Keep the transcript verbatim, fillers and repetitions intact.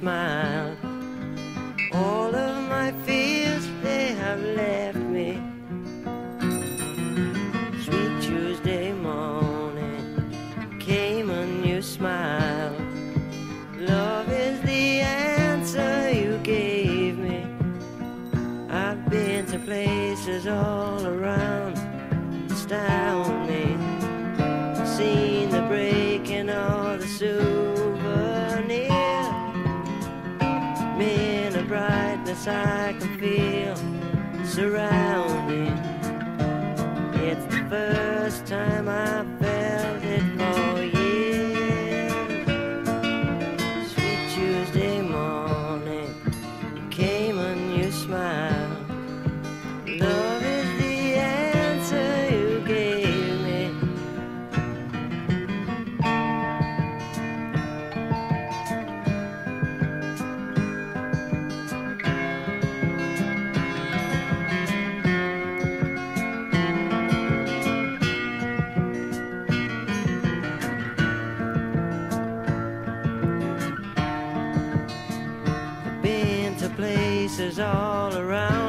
smile. All of my fears, they have left me. Sweet Tuesday morning came a new smile. Love is the answer you gave me. I've been to places all around, astound me. Seen the breaking of the souvenir. In a brightness I can feel surrounding. It's the first time I felt it for years. Sweet Tuesday morning came a new smile. Love is the answer you gave me. Been to places all around